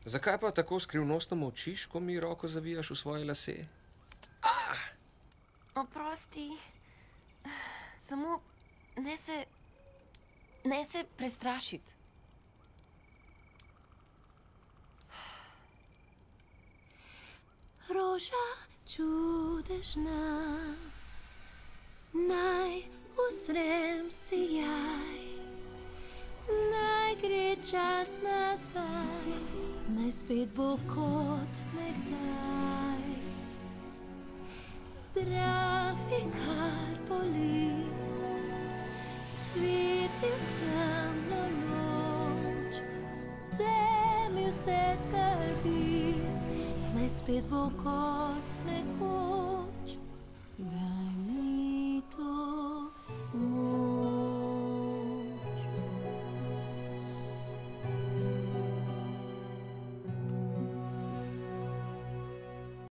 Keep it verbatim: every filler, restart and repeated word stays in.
Zakaj pa tako skrivnostno molčiš, ko mi roko zavijaš v svoje lase? Ah! Oprosti. Samo ne se... ne se prestrašiti. Roža čudežna, naj usrem sijaj, naj gre čas nazaj, naj spet bo kot nekdaj. Zdravi, kar boli, sveti v temno noč, vzemi vse skrbi, naj spet bo kot nekoč.